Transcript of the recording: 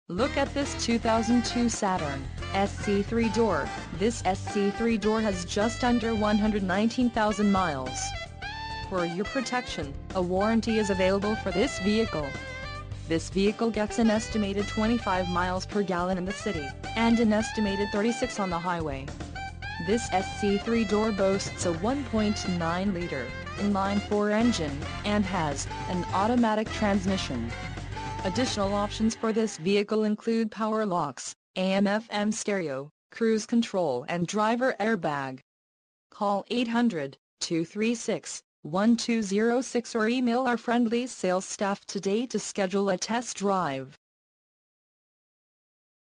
Look at this 2002 Saturn SC 3-door. This SC 3-door has just under 119,000 miles. For your protection, a warranty is available for this vehicle. This vehicle gets an estimated 25 miles per gallon in the city, and an estimated 36 on the highway. This SC 3-door boasts a 1.9-liter inline-4 engine, and has an automatic transmission. Additional options for this vehicle include power locks, AM/FM stereo, cruise control and driver airbag. Call 800-236-1206 or email our friendly sales staff today to schedule a test drive.